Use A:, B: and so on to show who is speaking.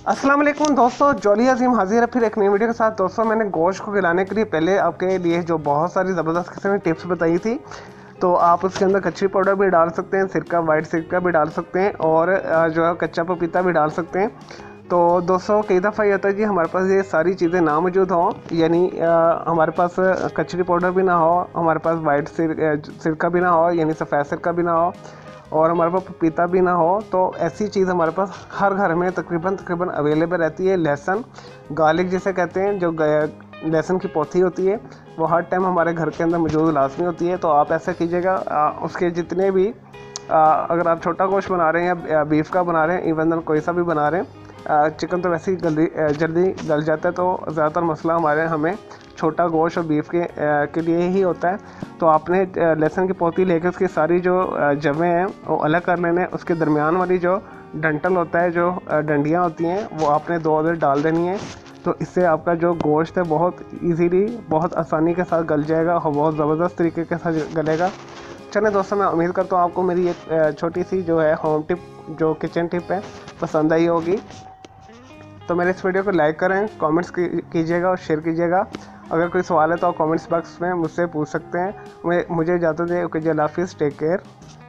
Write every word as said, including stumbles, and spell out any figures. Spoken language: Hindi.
A: अस्सलाम वालेकुम दोस्तों, जॉली अजीम हाजिर है फिर एक नई वीडियो के साथ। दोस्तों, मैंने गोश्त को खिलाने के लिए पहले आपके लिए जो बहुत सारी ज़बरदस्त किस्म की टिप्स बताई थी, तो आप उसके अंदर कच्ची पाउडर भी डाल सकते हैं, सिरका वाइट सिरका भी डाल सकते हैं और अ, जो है कच्चा पपीता भी डाल सकते हैं। तो दोस्तों, कई दफ़ा ये होता है कि हमारे पास ये सारी चीज़ें ना मौजूद हों, यानी अ, हमारे पास कचरी पाउडर भी ना हो, हमारे पास वाइट सिर सिरका भी ना हो, यानी सफ़ेद सिरका भी ना हो, और हमारे पास पपीता भी ना हो। तो ऐसी चीज़ हमारे पास हर घर में तकरीबन तकरीबन अवेलेबल रहती है। लहसुन, गार्लिक जिसे कहते हैं, जो लहसुन की पौथी होती है, वो हर टाइम हमारे घर के अंदर मौजूद लाजमी होती है। तो आप ऐसा कीजिएगा, उसके जितने भी आ, अगर आप छोटा गोश्त बना रहे हैं या बीफ का बना रहे हैं, इवन कोई सा भी बना रहे हैं, चिकन तो वैसे ही जल्दी जल्दी गल जाता है, तो ज़्यादातर मसला हमारे हमें छोटा गोश्त और बीफ के के लिए ही होता है। तो आपने लहसुन की पौती लेकर उसकी सारी जो जवें हैं वो अलग कर लेने। उसके दरमियान वाली जो डंटल होता है, जो डंडियाँ होती हैं, वो आपने दो उधर डाल देनी है। तो इससे आपका जो गोश्त है बहुत इजीली, बहुत आसानी के साथ गल जाएगा और बहुत ज़बरदस्त तरीके के साथ गलेगा। चलें दोस्तों, मैं उम्मीद करता हूँ आपको मेरी एक छोटी सी जो है होम टिप, जो किचन टिप है, पसंद आई होगी। तो मेरे इस वीडियो को लाइक करें, कमेंट्स कीजिएगा और शेयर कीजिएगा। अगर कोई सवाल है तो आप कमेंट्स बॉक्स में मुझसे पूछ सकते हैं। मुझे इजाज़त दें। ओके जी, अल्लाह हाफिज़, टेक केयर।